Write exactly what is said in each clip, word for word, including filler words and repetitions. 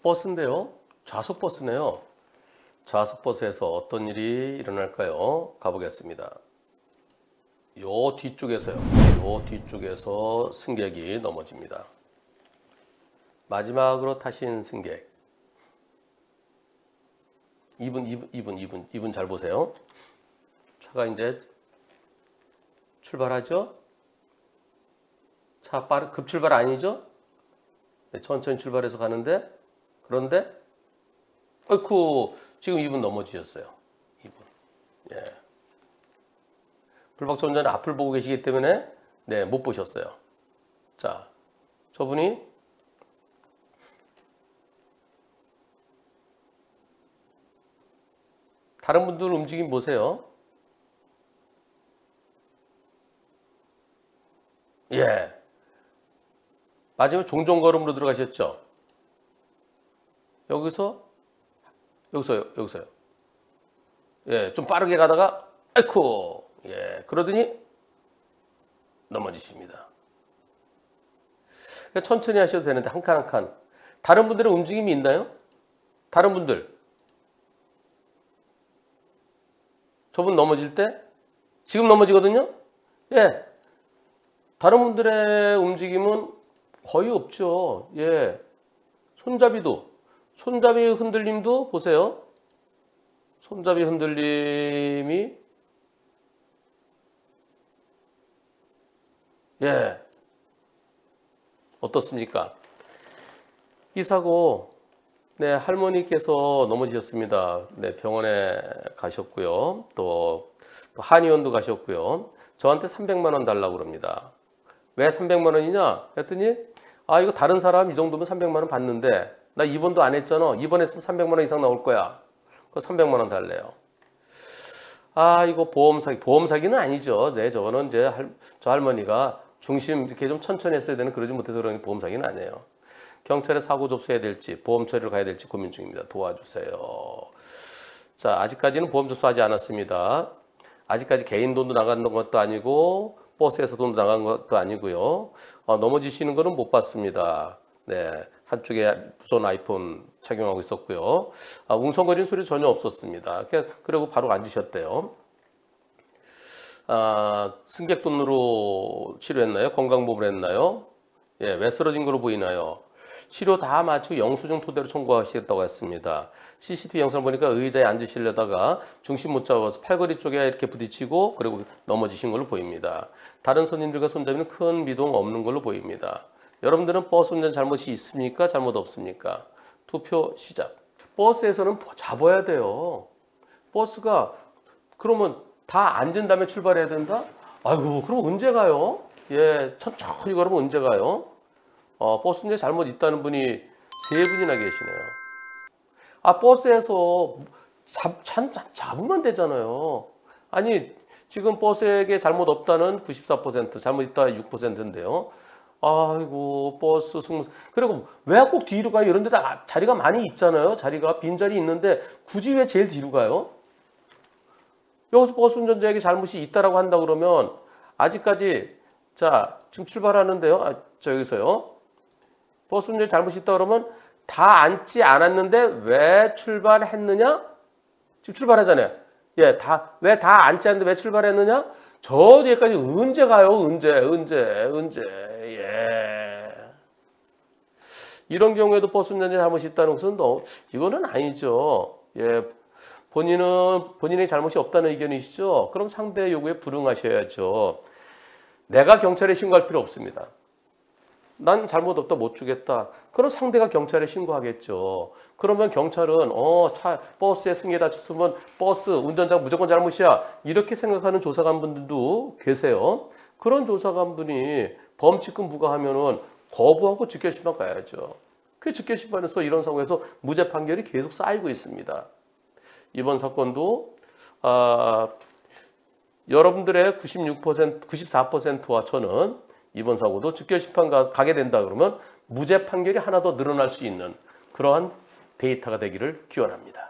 버스인데요. 좌석 버스네요. 좌석 버스에서 어떤 일이 일어날까요? 가보겠습니다. 요 뒤쪽에서요. 요 뒤쪽에서 승객이 넘어집니다. 마지막으로 타신 승객. 이분, 이분, 이분, 이분, 이분 잘 보세요. 차가 이제 출발하죠? 차 빠르, 급출발 아니죠? 네, 천천히 출발해서 가는데, 그런데, 어이쿠, 지금 이분 넘어지셨어요. 이분. 예. 불박차 운전자 앞을 보고 계시기 때문에, 네, 못 보셨어요. 자, 저분이, 다른 분들 움직임 보세요. 예. 마지막에 종종걸음으로 들어가셨죠? 여기서, 여기서요, 여기서요. 예, 좀 빠르게 가다가, 아이쿠, 예, 그러더니 넘어지십니다. 그러니까 천천히 하셔도 되는데, 한 칸 한 칸. 다른 분들의 움직임이 있나요? 다른 분들. 저분 넘어질 때, 지금 넘어지거든요? 예. 다른 분들의 움직임은 거의 없죠. 예. 손잡이도, 손잡이 흔들림도 보세요. 손잡이 흔들림이, 예. 어떻습니까? 이 사고, 네, 할머니께서 넘어지셨습니다. 네, 병원에 가셨고요. 또, 또 한의원도 가셨고요. 저한테 삼백만 원 달라고 그럽니다. 왜 삼백만 원이냐? 했더니, 아, 이거 다른 사람 이 정도면 삼백만 원 받는데, 나 입원도 안 했잖아. 입원했으면 삼백만 원 이상 나올 거야. 그 삼백만 원 달래요. 아, 이거 보험 사기. 보험 사기는 아니죠. 네, 저거는 이제 할, 저 할머니가 중심 이렇게 좀 천천히 했어야 되는 그러지 못해서 그런 보험 사기는 아니에요. 경찰에 사고 접수해야 될지, 보험 처리를 가야 될지 고민 중입니다. 도와주세요. 자, 아직까지는 보험 접수하지 않았습니다. 아직까지 개인 돈도 나간 것도 아니고, 버스에서 돈도 나간 것도 아니고요. 어, 넘어지시는 거는 못 봤습니다. 네, 한쪽에 무선 아이폰 착용하고 있었고요. 아, 웅성거리는 소리 전혀 없었습니다. 그리고 바로 앉으셨대요. 아, 승객 돈으로 치료했나요? 건강보험을 했나요? 예, 왜 쓰러진 걸로 보이나요? 치료 다 마치고 영수증 토대로 청구하시겠다고 했습니다. 씨씨티비 영상을 보니까 의자에 앉으시려다가 중심 못 잡아서 팔걸이 쪽에 이렇게 부딪히고 그리고 넘어지신 걸로 보입니다. 다른 손님들과 손잡이는 큰 미동 없는 걸로 보입니다. 여러분들은 버스 운전 잘못이 있습니까? 잘못 없습니까? 투표 시작. 버스에서는 잡아야 돼요. 버스가 그러면 다 앉은 다음에 출발해야 된다? 아이고, 그럼 언제 가요? 예, 천천히 걸으면 언제 가요? 어, 버스 운전에 잘못 있다는 분이 세 분이나 계시네요. 아, 버스에서 잡, 잡, 잡으면 되잖아요. 아니, 지금 버스에게 잘못 없다는 구십사 퍼센트, 잘못 있다 육 퍼센트인데요. 아이고, 버스 승무. 그리고 왜 꼭 뒤로 가요? 이런 데다 자리가 많이 있잖아요. 자리가 빈자리 있는데 굳이 왜 제일 뒤로 가요? 여기서 버스 운전자에게 잘못이 있다라고 한다 그러면 아직까지 자, 지금 출발하는데요. 아, 저 여기서요. 버스 운전에 잘못이 있다 그러면 다 앉지 않았는데 왜 출발했느냐? 지금 출발하잖아요. 예, 다, 왜 다 앉지 않는데 왜 출발했느냐? 저 뒤에까지 언제 가요? 언제, 언제, 언제, 예. 이런 경우에도 버스 운전자에 잘못이 있다는 것은 너, 이거는 아니죠. 예. 본인은, 본인의 잘못이 없다는 의견이시죠? 그럼 상대의 요구에 불응하셔야죠. 내가 경찰에 신고할 필요 없습니다. 난 잘못 없다 못 주겠다. 그럼 상대가 경찰에 신고하겠죠. 그러면 경찰은 어, 차 버스에 승객이 다쳤으면 버스 운전자 무조건 잘못이야. 이렇게 생각하는 조사관분들도 계세요. 그런 조사관분이 범칙금 부과하면은 거부하고 직결심판 가야죠. 그 직결심판에서 이런 사고에서 무죄 판결이 계속 쌓이고 있습니다. 이번 사건도 아, 여러분들의 구십육 퍼센트, 구십사 퍼센트와 저는 이번 사고도 직결심판 가게 된다 그러면 무죄 판결이 하나 더 늘어날 수 있는 그러한 데이터가 되기를 기원합니다.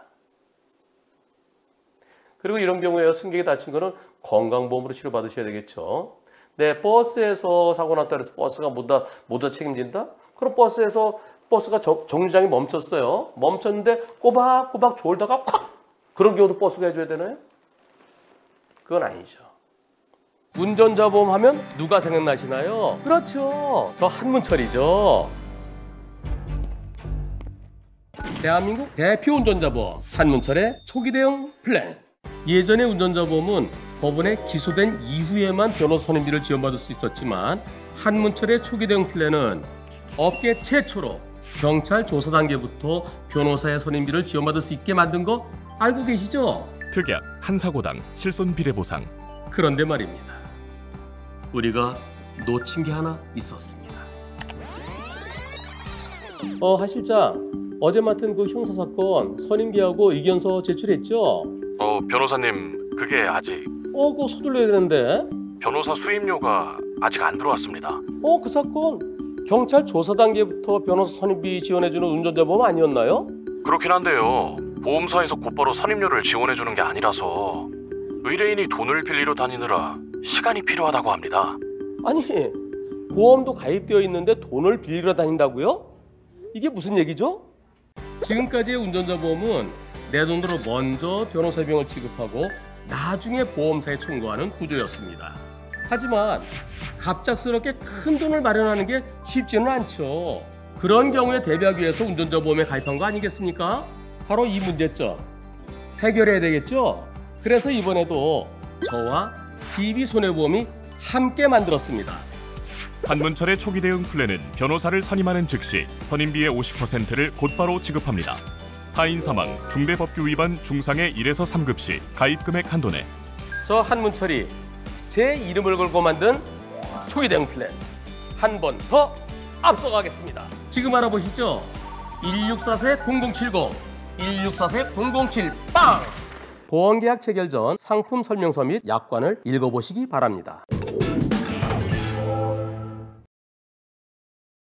그리고 이런 경우에 승객이 다친 거는 건강보험으로 치료받으셔야 되겠죠. 네, 버스에서 사고 났다 그래서 버스가 모두, 모두 책임진다? 그럼 버스에서 버스가 정, 정류장에 멈췄어요. 멈췄는데 꼬박꼬박 졸다가 콱! 그런 경우도 버스가 해줘야 되나요? 그건 아니죠. 운전자 보험 하면 누가 생각나시나요? 그렇죠. 저 한문철이죠. 대한민국 대표 운전자 보험 한문철의 초기 대응 플랜. 예전의 운전자 보험은 법원에 기소된 이후에만 변호사 선임비를 지원받을 수 있었지만 한문철의 초기 대응 플랜은 업계 최초로 경찰 조사 단계부터 변호사의 선임비를 지원받을 수 있게 만든 거 알고 계시죠? 특약 한 사고당 실손 비례 보상. 그런데 말입니다. 우리가 놓친 게 하나 있었습니다. 어, 하 실장, 어제 맡은 그 형사사건 선임기하고 의견서 제출했죠? 어, 변호사님, 그게 아직 어, 그거 서둘러야 되는데. 변호사 수임료가 아직 안 들어왔습니다. 어, 그 사건 경찰 조사 단계부터 변호사 선임비 지원해주는 운전자 보험 아니었나요? 그렇긴 한데요. 보험사에서 곧바로 선임료를 지원해주는 게 아니라서 의뢰인이 돈을 빌리러 다니느라 시간이 필요하다고 합니다. 아니, 보험도 가입되어 있는데 돈을 빌리러 다닌다고요? 이게 무슨 얘기죠? 지금까지의 운전자 보험은 내 돈으로 먼저 변호사 비용을 지급하고 나중에 보험사에 청구하는 구조였습니다. 하지만 갑작스럽게 큰 돈을 마련하는 게 쉽지는 않죠. 그런 경우에 대비하기 위해서 운전자 보험에 가입한 거 아니겠습니까? 바로 이 문제점 해결해야 되겠죠? 그래서 이번에도 저와 디비손해보험이 함께 만들었습니다. 한문철의 초기 대응 플랜은 변호사를 선임하는 즉시 선임비의 오십 퍼센트를 곧바로 지급합니다. 타인 사망, 중대법규 위반 중상의 일에서 삼 급 시 가입 금액 한도 내. 저 한문철이 제 이름을 걸고 만든 초기 대응 플랜 한 번 더 앞서가겠습니다. 지금 알아보시죠. 일육사 공공칠공 일육사 공공칠 빵! 보험계약 체결 전 상품 설명서 및 약관을 읽어보시기 바랍니다.